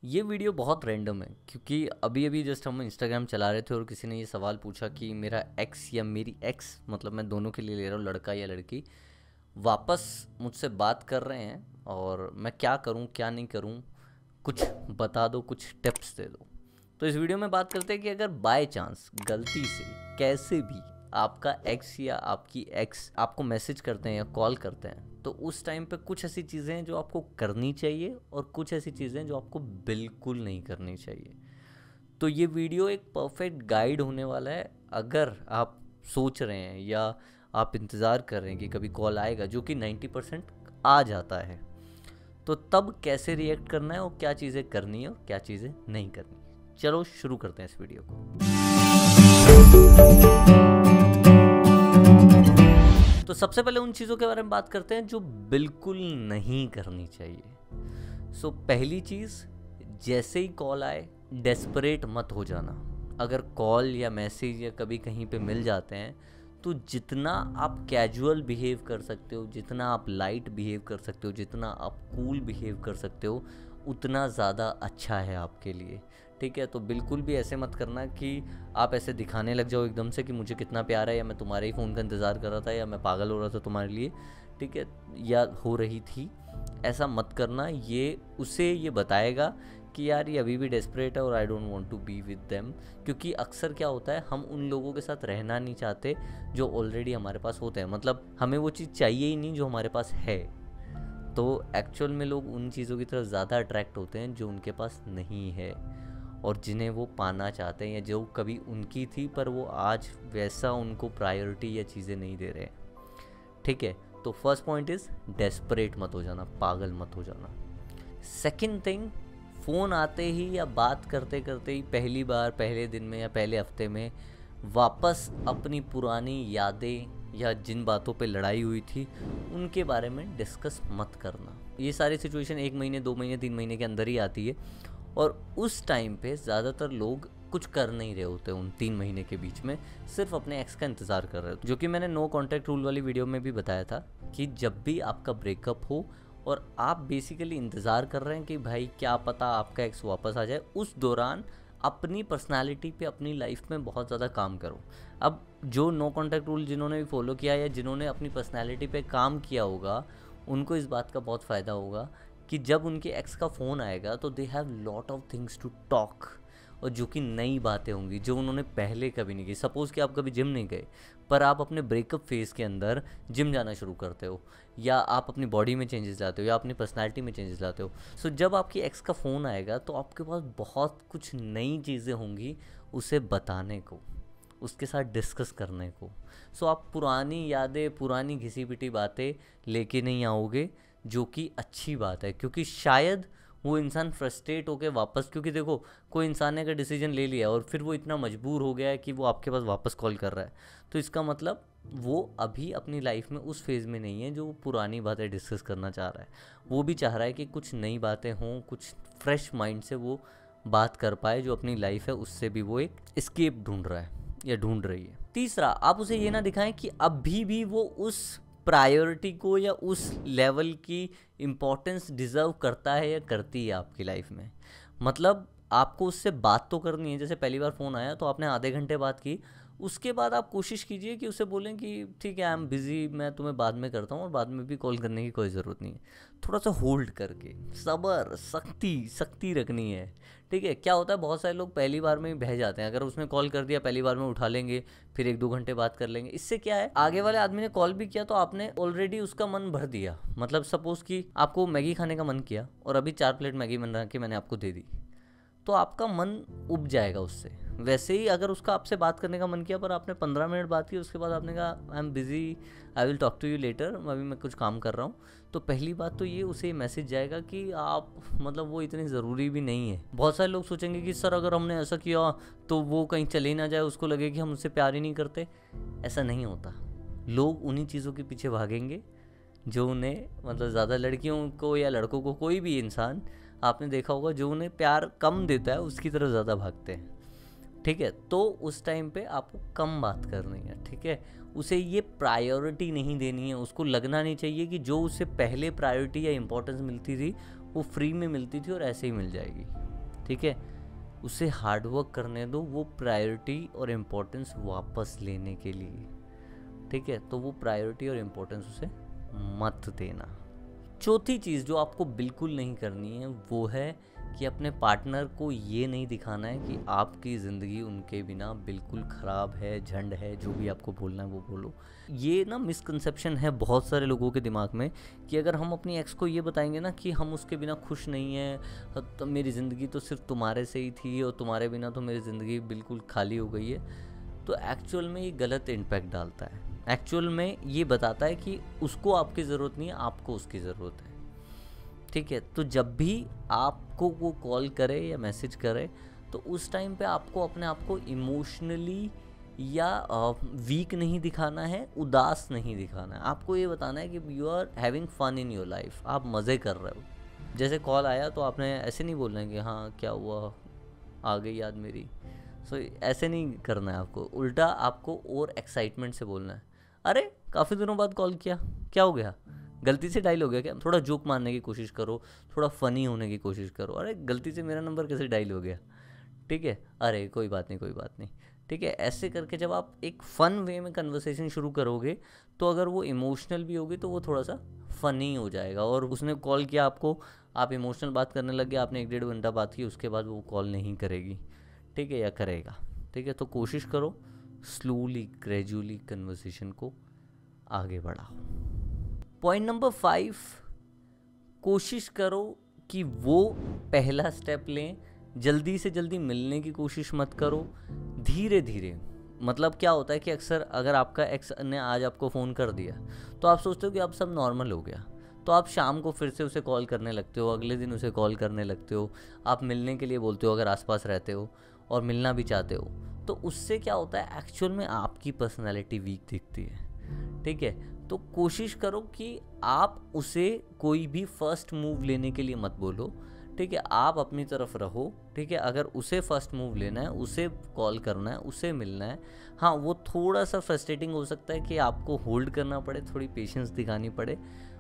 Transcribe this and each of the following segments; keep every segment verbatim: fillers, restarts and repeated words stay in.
ये वीडियो बहुत रैंडम है क्योंकि अभी अभी जस्ट हम इंस्टाग्राम चला रहे थे और किसी ने ये सवाल पूछा कि मेरा एक्स या मेरी एक्स, मतलब मैं दोनों के लिए ले रहा हूँ, लड़का या लड़की, वापस मुझसे बात कर रहे हैं और मैं क्या करूँ क्या नहीं करूँ, कुछ बता दो, कुछ टिप्स दे दो। तो इस वीडियो में बात करते हैं कि अगर बाय चांस गलती से कैसे भी आपका एक्स या आपकी एक्स आपको मैसेज करते हैं या कॉल करते हैं, तो उस टाइम पे कुछ ऐसी चीज़ें हैं जो आपको करनी चाहिए और कुछ ऐसी चीज़ें जो आपको बिल्कुल नहीं करनी चाहिए। तो ये वीडियो एक परफेक्ट गाइड होने वाला है अगर आप सोच रहे हैं या आप इंतज़ार कर रहे हैं कि कभी कॉल आएगा, जो कि नाइन्टी परसेंट आ जाता है। तो तब कैसे रिएक्ट करना है और क्या चीज़ें करनी है और क्या चीज़ें नहीं करनी। चलो शुरू करते हैं इस वीडियो को। तो सबसे पहले उन चीज़ों के बारे में बात करते हैं जो बिल्कुल नहीं करनी चाहिए। सो पहली चीज़, जैसे ही कॉल आए डेस्परेट मत हो जाना। अगर कॉल या मैसेज या कभी कहीं पे मिल जाते हैं तो जितना आप कैजुअल बिहेव कर सकते हो, जितना आप लाइट बिहेव कर सकते हो, जितना आप कूल बिहेव कर सकते हो, उतना ज़्यादा अच्छा है आपके लिए। ठीक है, तो बिल्कुल भी ऐसे मत करना कि आप ऐसे दिखाने लग जाओ एकदम से कि मुझे कितना प्यार है, या मैं तुम्हारे ही फ़ोन का इंतज़ार कर रहा था, या मैं पागल हो रहा था तुम्हारे लिए। ठीक है, या हो रही थी। ऐसा मत करना। ये उसे ये बताएगा कि यार ये अभी भी डेस्परेट है और I don't want to be with them. क्योंकि अक्सर क्या होता है, हम उन लोगों के साथ रहना नहीं चाहते जो ऑलरेडी हमारे पास होते हैं। मतलब हमें वो चीज़ चाहिए ही नहीं जो हमारे पास है। तो एक्चुअल में लोग उन चीज़ों की तरफ ज़्यादा अट्रैक्ट होते हैं जो उनके पास नहीं है और जिन्हें वो पाना चाहते हैं, या जो कभी उनकी थी पर वो आज वैसा उनको प्रायोरिटी या चीज़ें नहीं दे रहे हैं। ठीक है, तो फर्स्ट पॉइंट इज़ डेस्परेट मत हो जाना, पागल मत हो जाना। सेकंड थिंग, फ़ोन आते ही या बात करते करते ही पहली बार पहले दिन में या पहले हफ्ते में वापस अपनी पुरानी यादें या जिन बातों पे लड़ाई हुई थी उनके बारे में डिस्कस मत करना। ये सारी सिचुएशन एक महीने दो महीने तीन महीने के अंदर ही आती है और उस टाइम पे ज़्यादातर लोग कुछ कर नहीं रहे होते। उन तीन महीने के बीच में सिर्फ अपने एक्स का इंतज़ार कर रहे होते, जो कि मैंने नो कॉन्टैक्ट रूल वाली वीडियो में भी बताया था कि जब भी आपका ब्रेकअप हो और आप बेसिकली इंतज़ार कर रहे हैं कि भाई क्या पता आपका एक्स वापस आ जाए, उस दौरान अपनी पर्सनालिटी पे, अपनी लाइफ में बहुत ज़्यादा काम करो। अब जो नो कॉन्टैक्ट रूल जिन्होंने भी फॉलो किया या जिन्होंने अपनी पर्सनालिटी पे काम किया होगा, उनको इस बात का बहुत फ़ायदा होगा कि जब उनके एक्स का फ़ोन आएगा तो they have lot of things to talk, और जो कि नई बातें होंगी जो उन्होंने पहले कभी नहीं की। सपोज़ कि आप कभी जिम नहीं गए पर आप अपने ब्रेकअप फेज़ के अंदर जिम जाना शुरू करते हो, या आप अपनी बॉडी में चेंजेस लाते हो, या अपनी पर्सनैलिटी में चेंजेस लाते हो। सो so, जब आपकी एक्स का फ़ोन आएगा तो आपके पास बहुत कुछ नई चीज़ें होंगी उसे बताने को, उसके साथ डिस्कस करने को। सो so, आप पुरानी यादें, पुरानी घिसी पिटी बातें लेके नहीं आओगे, जो कि अच्छी बात है। क्योंकि शायद वो इंसान फ्रस्ट्रेट होकर वापस, क्योंकि देखो कोई इंसान ने अगर डिसीजन ले लिया और फिर वो इतना मजबूर हो गया है कि वो आपके पास वापस कॉल कर रहा है, तो इसका मतलब वो अभी अपनी लाइफ में उस फेज़ में नहीं है जो वो पुरानी बातें डिस्कस करना चाह रहा है। वो भी चाह रहा है कि कुछ नई बातें हों, कुछ फ्रेश माइंड से वो बात कर पाए। जो अपनी लाइफ है उससे भी वो एक एस्केप ढूंढ रहा है या ढूंढ रही है। तीसरा, आप उसे ये ना दिखाएं कि अभी भी वो उस प्रायोरिटी को या उस लेवल की इम्पोर्टेंस डिज़र्व करता है या करती है आपकी लाइफ में। मतलब आपको उससे बात तो करनी है। जैसे पहली बार फ़ोन आया तो आपने आधे घंटे बात की, उसके बाद आप कोशिश कीजिए कि उसे बोलें कि ठीक है आई एम बिज़ी, मैं तुम्हें बाद में करता हूँ, और बाद में भी कॉल करने की कोई ज़रूरत नहीं है। थोड़ा सा होल्ड करके, सब्र, सख्ती सख्ती रखनी है। ठीक है, क्या होता है बहुत सारे लोग पहली बार में ही बह जाते हैं। अगर उसने कॉल कर दिया पहली बार में उठा लेंगे, फिर एक दो घंटे बात कर लेंगे। इससे क्या है, आगे वाले आदमी ने कॉल भी किया तो आपने ऑलरेडी उसका मन भर दिया। मतलब सपोज़ कि आपको मैगी खाने का मन किया और अभी चार प्लेट मैगी बना के मैंने आपको दे दी, तो आपका मन उब जाएगा उससे। वैसे ही अगर उसका आपसे बात करने का मन किया पर आपने पंद्रह मिनट बात की, उसके बाद आपने कहा I am busy, I will talk to you later, अभी मैं कुछ काम कर रहा हूँ, तो पहली बात तो ये उसे मैसेज जाएगा कि आप, मतलब वो इतनी ज़रूरी भी नहीं है। बहुत सारे लोग सोचेंगे कि सर अगर हमने ऐसा किया तो वो कहीं चले ना जाए, उसको लगे कि हम उससे प्यार ही नहीं करते। ऐसा नहीं होता। लोग उन्हीं चीज़ों के पीछे भागेंगे जो उन्हें, मतलब ज़्यादा लड़कियों को या लड़कों को, कोई भी इंसान आपने देखा होगा जो उन्हें प्यार कम देता है उसकी तरफ ज़्यादा भागते हैं। ठीक है, तो उस टाइम पे आपको कम बात करनी है। ठीक है, उसे ये प्रायोरिटी नहीं देनी है। उसको लगना नहीं चाहिए कि जो उसे पहले प्रायोरिटी या इम्पोर्टेंस मिलती थी वो फ्री में मिलती थी और ऐसे ही मिल जाएगी। ठीक है, उसे हार्डवर्क करने दो, वो प्रायोरिटी और इम्पोर्टेंस वापस लेने के लिए, ठीक है। तो वो प्रायोरिटी और इम्पोर्टेंस उसे मत देना। चौथी चीज़ जो आपको बिल्कुल नहीं करनी है वो है कि अपने पार्टनर को ये नहीं दिखाना है कि आपकी ज़िंदगी उनके बिना बिल्कुल ख़राब है, झंड है, जो भी आपको बोलना है वो बोलो। ये ना मिसकंसेप्शन है बहुत सारे लोगों के दिमाग में कि अगर हम अपनी एक्स को ये बताएंगे ना कि हम उसके बिना खुश नहीं हैं, तो मेरी ज़िंदगी तो सिर्फ तुम्हारे से ही थी और तुम्हारे बिना तो मेरी ज़िंदगी बिल्कुल खाली हो गई है, तो एक्चुअल में ये गलत इम्पैक्ट डालता है। एक्चुअल में ये बताता है कि उसको आपकी ज़रूरत नहीं है, आपको उसकी ज़रूरत है, ठीक है। तो जब भी आपको वो कॉल करे या मैसेज करे तो उस टाइम पे आपको अपने आप को इमोशनली या वीक नहीं दिखाना है, उदास नहीं दिखाना है। आपको ये बताना है कि you are having fun in your life, आप मज़े कर रहे हो। जैसे कॉल आया तो आपने ऐसे नहीं बोलना है कि हाँ क्या हुआ, आ गई याद मेरी। सो so, ऐसे नहीं करना है आपको, उल्टा आपको और एक्साइटमेंट से बोलना है, अरे काफ़ी दिनों बाद कॉल किया, क्या हो गया, गलती से डायल हो गया क्या? थोड़ा जोक मारने की कोशिश करो, थोड़ा फ़नी होने की कोशिश करो, अरे गलती से मेरा नंबर कैसे डायल हो गया, ठीक है, अरे कोई बात नहीं कोई बात नहीं, ठीक है। ऐसे करके जब आप एक फ़न वे में कन्वर्सेशन शुरू करोगे तो अगर वो इमोशनल भी होगी तो वो थोड़ा सा फ़नी हो जाएगा। और उसने कॉल किया आपको, आप इमोशनल बात करने लग गए, आपने एक डेढ़ घंटा बात की, उसके बाद वो कॉल नहीं करेगी, ठीक है, या करेगा, ठीक है। तो कोशिश करो स्लोली ग्रेजुअली कन्वर्सेशन को आगे बढ़ाओ। पॉइंट नंबर फाइव, कोशिश करो कि वो पहला स्टेप लें, जल्दी से जल्दी मिलने की कोशिश मत करो, धीरे धीरे। मतलब क्या होता है कि अक्सर अगर आपका एक्स ने आज आपको फ़ोन कर दिया तो आप सोचते हो कि अब सब नॉर्मल हो गया, तो आप शाम को फिर से उसे कॉल करने लगते हो, अगले दिन उसे कॉल करने लगते हो, आप मिलने के लिए बोलते हो अगर आसपास रहते हो और मिलना भी चाहते हो। तो उससे क्या होता है, एक्चुअल में आपकी पर्सनैलिटी वीक दिखती है, ठीक है। तो कोशिश करो कि आप उसे कोई भी फर्स्ट मूव लेने के लिए मत बोलो, ठीक है, आप अपनी तरफ रहो, ठीक है। अगर उसे फर्स्ट मूव लेना है, उसे कॉल करना है, उसे मिलना है, हाँ वो थोड़ा सा फ्रस्ट्रेटिंग हो सकता है कि आपको होल्ड करना पड़े, थोड़ी पेशेंस दिखानी पड़े,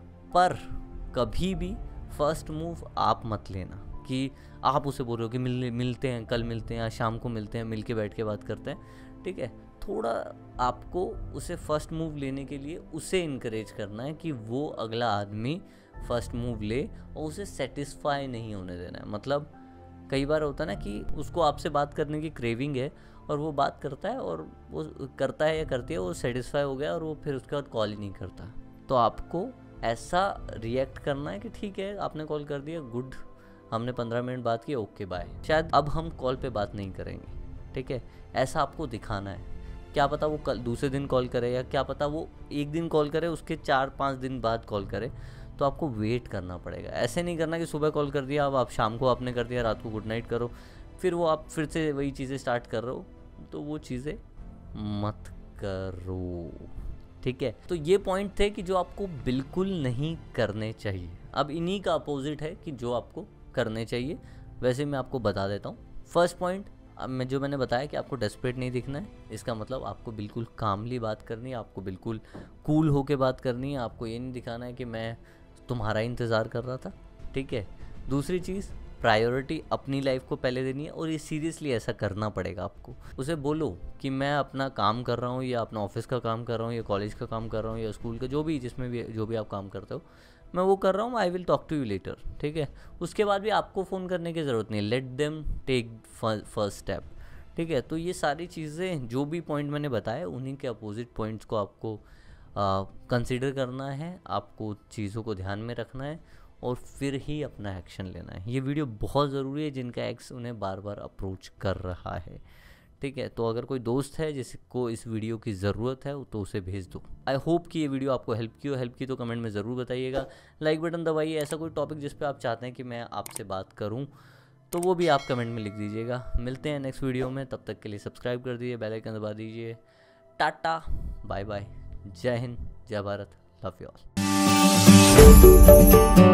पर कभी भी फर्स्ट मूव आप मत लेना कि आप उसे बोल रहे हो कि मिल मिलते हैं कल मिलते हैं या शाम को मिलते हैं, मिल के बैठ के बात करते हैं, ठीक है। थोड़ा आपको उसे फर्स्ट मूव लेने के लिए उसे इनकरेज करना है कि वो अगला आदमी फर्स्ट मूव ले और उसे सेटिस्फाई नहीं होने देना है। मतलब कई बार होता है ना कि उसको आपसे बात करने की क्रेविंग है और वो बात करता है और वो करता है या करती है, वो सेटिस्फाई हो गया और वो फिर उसके बाद कॉल ही नहीं करता। तो आपको ऐसा रिएक्ट करना है कि ठीक है आपने कॉल कर दिया, गुड, हमने पंद्रह मिनट बात की, ओके बाय, शायद अब हम कॉल पे बात नहीं करेंगे, ठीक है। ऐसा आपको दिखाना है। क्या पता वो कल दूसरे दिन कॉल करे या क्या पता वो एक दिन कॉल करे उसके चार पाँच दिन बाद कॉल करे, तो आपको वेट करना पड़ेगा। ऐसे नहीं करना कि सुबह कॉल कर दिया, अब आप शाम को आपने कर दिया, रात को गुड नाइट करो, फिर वो आप फिर से वही चीज़ें स्टार्ट कर रहे हो, तो वो चीज़ें मत करो, ठीक है। तो ये पॉइंट थे कि जो आपको बिल्कुल नहीं करने चाहिए। अब इन्हीं का अपोजिट है कि जो आपको करने चाहिए, वैसे मैं आपको बता देता हूँ। फर्स्ट पॉइंट, अब मैं जो मैंने बताया कि आपको डेस्परेट नहीं दिखना है, इसका मतलब आपको बिल्कुल कामली बात करनी है, आपको बिल्कुल कूल होके बात करनी है, आपको ये नहीं दिखाना है कि मैं तुम्हारा इंतज़ार कर रहा था, ठीक है। दूसरी चीज़, प्रायोरिटी अपनी लाइफ को पहले देनी है और ये सीरियसली ऐसा करना पड़ेगा आपको। उसे बोलो कि मैं अपना काम कर रहा हूँ या अपना ऑफिस का काम कर रहा हूँ या कॉलेज का काम कर रहा हूँ या स्कूल का, जो भी जिसमें भी जो भी आप काम करते हो, मैं वो कर रहा हूँ, I will talk to you later, ठीक है। उसके बाद भी आपको फ़ोन करने की ज़रूरत नहीं, let them take first step, ठीक है। तो ये सारी चीज़ें जो भी पॉइंट मैंने बताए, उन्हीं के अपोजिट पॉइंट्स को आपको कंसीडर करना है, आपको चीज़ों को ध्यान में रखना है और फिर ही अपना एक्शन लेना है। ये वीडियो बहुत ज़रूरी है जिनका एक्स उन्हें बार बार अप्रोच कर रहा है, ठीक है। तो अगर कोई दोस्त है जिसको इस वीडियो की ज़रूरत है तो उसे भेज दो। आई होप कि ये वीडियो आपको हेल्प की हो। हेल्प की तो कमेंट में ज़रूर बताइएगा, लाइक बटन दबाइए। ऐसा कोई टॉपिक जिस पे आप चाहते हैं कि मैं आपसे बात करूं तो वो भी आप कमेंट में लिख दीजिएगा। मिलते हैं नेक्स्ट वीडियो में, तब तक के लिए सब्सक्राइब कर दीजिए, बेल आइकन दबा दीजिए। टाटा, बाय बाय, जय हिंद, जय भारत, लव यू ऑल।